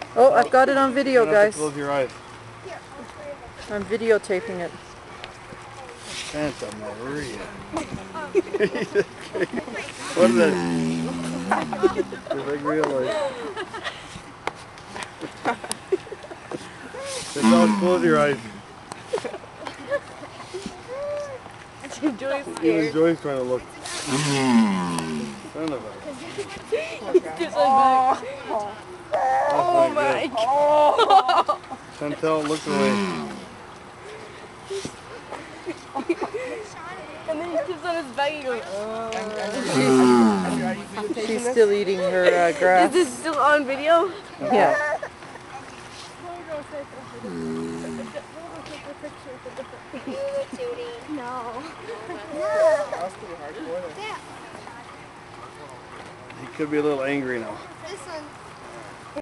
Oh, I've got it on video, guys. Close your eyes. I'm videotaping it. Santa Maria. What is that? The big real life. Just don't close your eyes. Even Joy's trying to look. Son of a. Oh my God. Chantel, look away. And then he keeps on his back and goes, She's still eating her grass. Is this still on video? Yeah. No. He could be a little angry now. This one.